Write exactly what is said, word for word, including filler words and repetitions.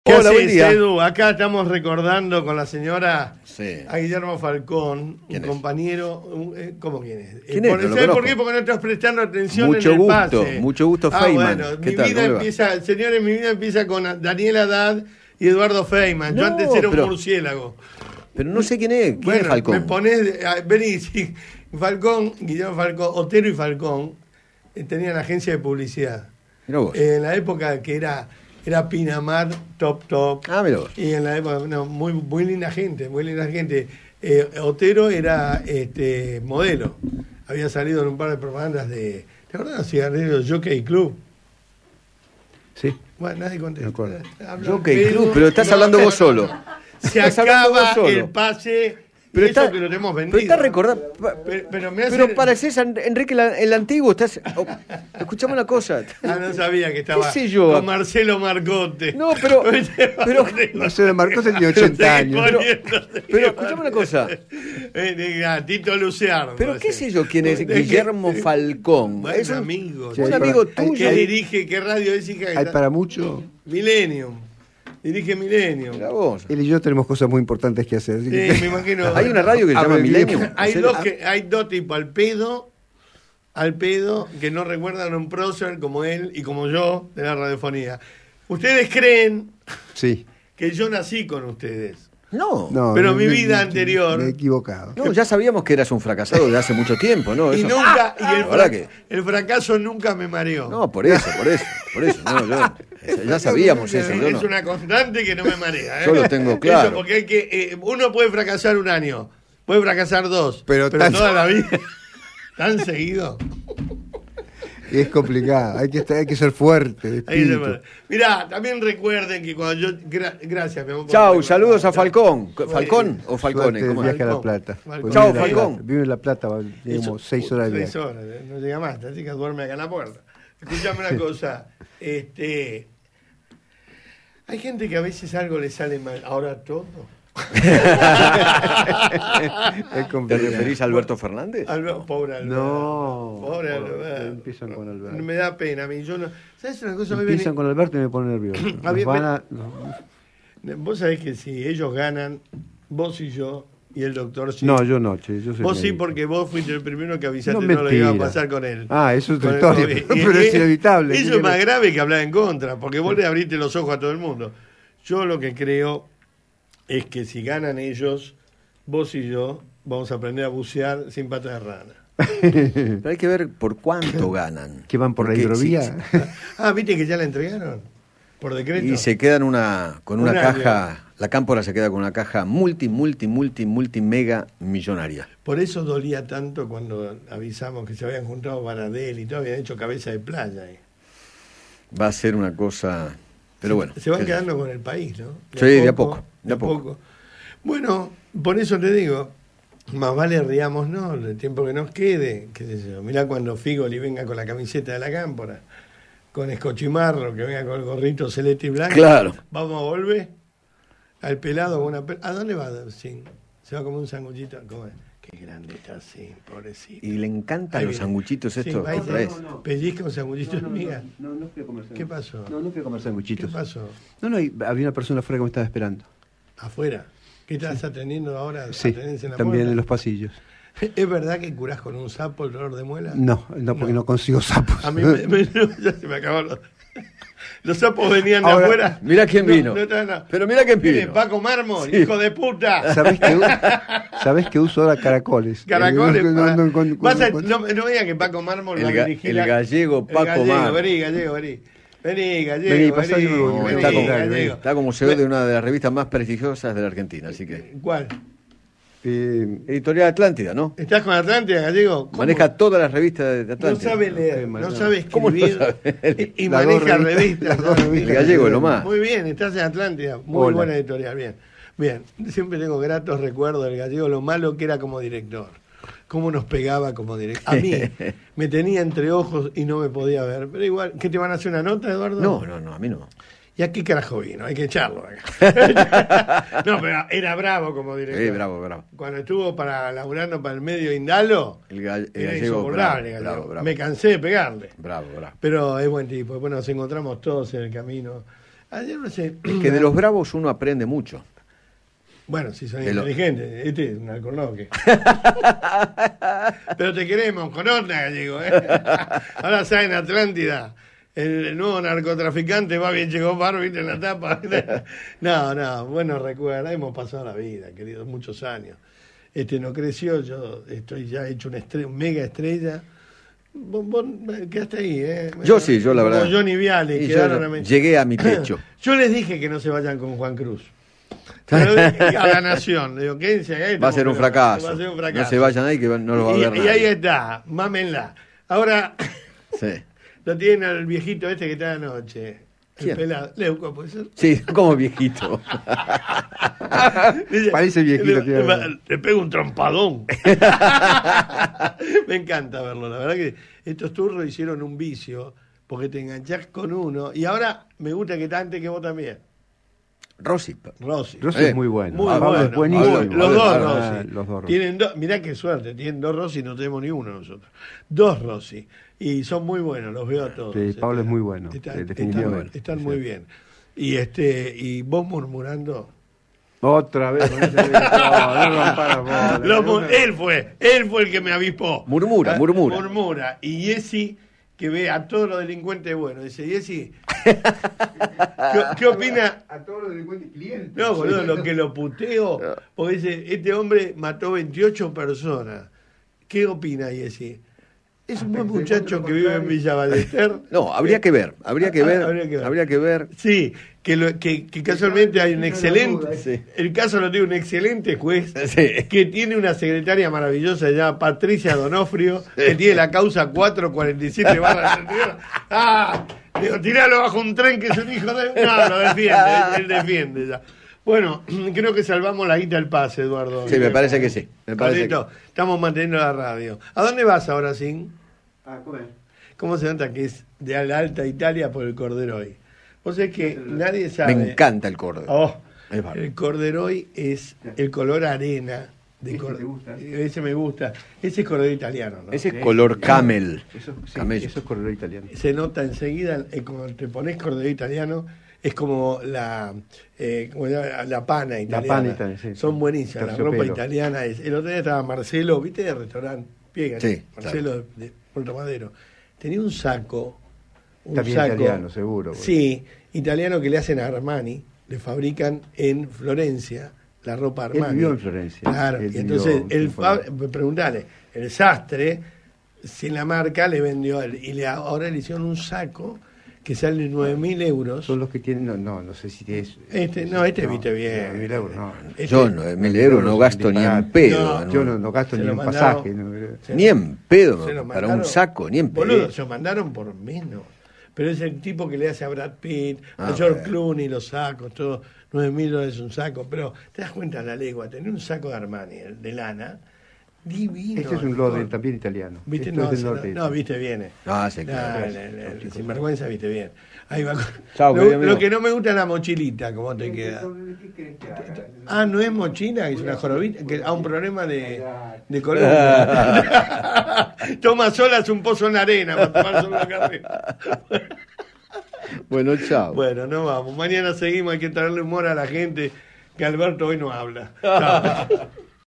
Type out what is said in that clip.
¿Qué Hola, buen haces, día. Edu? Acá estamos recordando con la señora Sí. a Guillermo Falcón, un ¿Quién es? compañero. un- eh, ¿Cómo quién es? ¿Quién Eh, es? por- No lo ¿Sabe por conozco. qué? Porque no estás prestando atención Mucho en el gusto, pase. mucho gusto, Ah, Feynman. bueno, ¿Qué mi tal? vida ¿Cómo le va? empieza, señores, mi vida empieza con Daniel Haddad y Eduardo Feynman. Yo No, antes era un pero- murciélago. Pero no sé quién es. ¿Quién Bueno, es Falcón? me ponés, ah, vení, sí, Falcón, Guillermo Falcón, Otero y Falcón eh, tenían agencia de publicidad. Mirá vos. Eh, en la época que era, era Pinamar, Top Top. Ah, mirá vos. Y en la época, no, muy, muy linda gente, muy linda gente. Eh, Otero era este modelo. Había salido en un par de propagandas de. ¿Te acuerdas de los cigarrillos Jockey Club? Sí. Bueno, nadie contesta. Me acuerdo. Habla Jockey Pedro. Club, pero estás No, hablando no, vos solo. Se Estás hablando acaba vos solo. el pase. Pero y eso está, que lo tenemos vendido. pero estás recordando. Pero, pero me hace- Pero pareces a Enrique la- el antiguo. Estás. Oh, escuchame una cosa. Ah, no sabía que estaba ¿Qué sé yo? con Marcelo Marcote. No, pero- pero- Marcelo Marcote tiene ochenta años. Pero- pero escuchame una cosa. Eh, diga, Tito Luciano. Pero qué sé yo quién es Guillermo Falcón. Bueno, Es un amigo. Sí, un hay amigo para- hay- tuyo. Que dirige, ¿qué radio es, hija? Hay para mucho. Millennium. Dirige Millennium. Mirá vos. Él y yo tenemos cosas muy importantes que hacer. así Sí, que- me imagino. Hay una radio que se A llama ver, Millennium. Hay ¿En serio? dos, que, hay dos tipos, al pedo, al pedo, que no recuerdan a un prócer como él y como yo de la radiofonía. Ustedes creen Sí. que yo nací con ustedes. No. No, Pero me- mi me- vida me- anterior- Me he equivocado. No, ya sabíamos que eras un fracasado de hace mucho tiempo, ¿no? Y Eso- nunca, y el, La verdad fra- que- el fracaso nunca me mareó. No, por eso, por eso, por eso. No, yo- ya sabíamos eso. Yo Es no. una constante que no me marea. ¿eh? Yo lo tengo claro. Eso porque hay que, eh, uno puede fracasar un año, puede fracasar dos, Pero tan- toda la vida, tan seguido. Y es complicado. Hay que, estar, hay que ser fuerte. de Ahí se espíritu. puede. Mirá, también recuerden que cuando yo. gra- gracias, mi amor. por Chau, recordar. saludos a Falcón. Chau. ¿Falcón o Falcone? Suerte, ¿Cómo el es? viaje a La Falcón. Plata. Falcón. Pues Chau, vive en La Falcón. Plata. Vive en La Plata, va, Eso, digamos, seis horas de Seis viaje. horas, eh, no llega más, así que duerme acá en la puerta. Escuchame una cosa. Este. Hay gente que a veces algo le sale mal. Ahora todo. Es ¿Te complicado. referís a Alberto Fernández? Alberto, pobre Alberto. No. Pobre No, Alberto. empiezan con Alberto. Me da pena a mí. Yo no. ¿Sabes una cosa? Me Empiezan viene- con Alberto y me pone nervioso. Nos Ah, bien, van bien. a- no. Vos sabés que si ellos ganan, vos y yo, y el doctor sí. No, yo no, che, yo soy Vos sí, médico. porque vos fuiste el primero que avisaste No, no, lo iba a mentira. pasar con él. Ah, eso es Con otra el historia, COVID. pero Y- es inevitable. Eso ¿Qué es más querés? grave que hablar en contra, porque vos le abriste los ojos a todo el mundo. Yo lo que creo es que si ganan ellos, vos y yo vamos a aprender a bucear sin pata de rana. Pero hay que ver por cuánto ganan. ¿Que van por la Porque hidrovía? si- Ah, ¿viste que ya la entregaron? Por decreto. y se quedan una, con una Un año. caja, la Cámpora se queda con una caja multi, multi, multi, multi, mega millonaria. Por eso dolía tanto cuando avisamos que se habían juntado Baradel y todo, habían hecho cabeza de playa ahí. Va a ser una cosa. Pero bueno. Se van qué sé yo. quedando con el país, ¿no? Sí, de a poco, de a poco. Bueno, por eso te digo, más vale riamos, ¿no? El tiempo que nos quede, qué sé yo. Mirá cuando Figoli venga con la camiseta de la Cámpora, con Escochimarro, que venga con el gorrito celeste y blanco. Claro. Vamos a volver al pelado con una... pe- ¿A dónde va? Sí. Se va como un sanguchito. ¿Cómo es? Qué grande está así, pobrecito. Y le encantan Ahí los viene. sanguchitos Sí, estos. va y otra te- vez. Pellizca un sanguchito de miga. No, no fui a comer ¿Qué pasó? No, no fui a comer ¿Qué sanguchitos. pasó? No, no, y había una persona afuera que me estaba esperando. ¿Afuera? ¿Qué estás atendiendo ahora? Sí, ¿Atenés en la también puerta? en los pasillos. ¿Es verdad que curás con un sapo el dolor de muela? No, no, porque no, consigo sapos. A mí me, me- ya se me acabaron los, los sapos venían de Ahora, afuera. mirá quién No, vino. no, no, no. Pero mirá quién Viene vino. Paco Mármol, Sí. hijo de puta. ¿Sabés que, ¿Sabés que uso ahora caracoles? Caracoles. Eh, no, para- no, no, con- Vas a- con- no, no veía que Paco Mármol El va a ga- dirigir el la- gallego Paco el gallego, Mármol. Vení, gallego, vení. Vení, gallego, Vení, pasá, vení, yo me voy, No, vení, está, como, gallego. está como C E O de una de las revistas más prestigiosas de la Argentina, así que. ¿Cuál? Eh, Editorial Atlántida, ¿no? ¿Estás con Atlántida, gallego? ¿Cómo? Maneja todas las revistas de No Atlántida. sabe leer, No, no no. sabe ¿Cómo no escribir sabe? y Las dos maneja revistas, revistas. las dos ¿no? revistas. El gallego, lo más. Muy bien, estás en Atlántida. Muy Hola. buena editorial, bien. Bien, siempre tengo gratos recuerdos del gallego, lo malo que era como director. Cómo nos pegaba como director. A mí me tenía entre ojos y no me podía ver. Pero igual, ¿qué te van a hacer una nota, Eduardo? No, no, no, a mí no. ¿Y a qué carajo vino? Hay que echarlo acá. No, pero era bravo como director. Sí, bravo, bravo. Cuando estuvo para laburando para el medio Indalo, El, gall- el era gallego. insoportable. Bravo, Gallego. bravo, bravo. Me cansé de pegarle. Bravo, bravo. Pero es buen tipo. Bueno, nos encontramos todos en el camino. Ayer no sé. Que de los bravos uno aprende mucho. Bueno, si son De lo- inteligentes. Este es un alcornoque. Pero te queremos, con onda, gallego. ¿eh? Ahora está en Atlántida. El, el nuevo narcotraficante va bien, llegó Bar, viste, en la tapa. No, no, bueno, recuerda, hemos pasado la vida, querido, muchos años. Este no creció, yo estoy ya hecho una estrella, mega estrella. Vos, vos quedaste ahí, ¿eh? Yo sí, yo la Como verdad. Johnny Viale, Y yo quedaron no- a me- llegué a mi techo. Yo les dije que no se vayan con Juan Cruz. Pero a la Nación, le digo, quédense acá. Va a ser un pero- fracaso. Va a ser un fracaso. No se vayan ahí que no lo va a ver y, y nadie. ahí está, mámenla. Ahora Sí. lo tienen al viejito este que está anoche. El ¿Quién? pelado. Leuco, ¿puede ser? Sí, como viejito. Dice, Parece viejito, Le, tiene- le- le pego un trompadón. Me encanta verlo. La verdad que estos turros hicieron un vicio porque te enganchás con uno. Y ahora me gusta que antes que vos también. Rossi. Rossi. Rossi Eh, es muy bueno. Muy Pablo bueno. es buenísimo. Muy- los dos Ah, Rossi. los dos Rossi. Tienen dos, mirá qué suerte, tienen dos Rossi, no tenemos ni uno nosotros. Dos Rossi. Y son muy buenos, los veo a todos. Sí, Pablo es muy bueno, Están, eh, están- definitivamente. están Sí. muy bien. Y este, y vos murmurando. Otra vez con ese grito. No, no rompa la bola. Lo mu- él fue, él fue el que me avispó. Murmura, Ah, murmura. Murmura. Y Jessy, que ve a todos los delincuentes buenos, dice, Jessy, ¿qué, qué opina? A todos los delincuentes clientes. No, boludo, lo que lo puteo, porque dice, este hombre mató veintiocho personas. ¿Qué opina Jessy? Es un buen muchacho que vive en Villa Ballester. No, habría que ver, habría que Ah, ver, habría que ver. habría que ver. Sí, que, lo, que, que casualmente hay un No excelente, duda, sí. el caso lo tiene un excelente juez Sí. que tiene una secretaria maravillosa llamada Patricia Donofrio, que tiene la causa cuatrocientos cuarenta y siete barra setenta y uno. ¡Ah! Digo, tiralo bajo un tren que es un hijo de... No, lo defiende, él, él defiende ya. Bueno, creo que salvamos la guita del pase, Eduardo. Sí, me parece que sí. Me parece Carlito, estamos manteniendo la radio. ¿A dónde vas ahora, Sin? A comer. ¿Cómo se nota que es de la alta Italia por el Corderoy? Vos sabés que nadie que sabe. me encanta el cordero. Oh, Es bárbaro. el Corderoy es el color arena. De ¿Ese cor- te gusta? Ese me gusta. Ese es Corderoy italiano, ¿no? Ese es color camel. Eso, sí, Camello. eso es color italiano. Se nota enseguida, eh, cuando te pones Corderoy italiano, es como la eh, como se llama? La pana italiana. pana italiana, sí, Son sí. buenísimas. La ropa Terciopelo. italiana es. El otro día estaba Marcelo, ¿viste? De restaurante Piega, Sí, Marcelo de, de Puerto Madero. Tenía un saco. Un También saco, italiano, seguro. porque- Sí, italiano que le hacen a Armani, le fabrican en Florencia la ropa Él Armani. vivió en Florencia. Claro, Él y vivió entonces un el tiempo fab- ahí. preguntale, el sastre, sin la marca, le vendió a él, y le, ahora le hicieron un saco que sale nueve mil euros. Son los que tienen. No, no, no sé si es. Este, no, este viste bien. nueve mil euros, no. Este- Yo nueve mil euros no gasto ni en pedo. No, ¿no? Yo no, no gasto Se ni lo en mandaron- pasaje. no. se Ni lo- en pedo, se lo para mandaron- un saco, ni en pedo. Boludo, se lo mandaron por menos. Pero es el tipo que le hace a Brad Pitt, a Ah, George bueno. Clooney, los sacos, todo. nueve mil dólares un saco. Pero te das cuenta la legua, tener un saco de Armani, el de lana, divino. Este es un lode también italiano. ¿Viste? Esto No, es del no, norte. no, viste bien. eh. Ah, sí, No, claro. el- el- el- sin vergüenza, viste bien. Ahí va. Chao, lo, querido amigo. lo que no me gusta es la mochilita, ¿cómo te queda? Ah, no es mochila, es una jorobita, que a un problema de, de columna. Toma solas un pozo en la arena para tomar solo la carrera. Bueno, chao. Bueno, no vamos. Mañana seguimos, hay que traerle humor a la gente, que Alberto hoy no habla. Chao.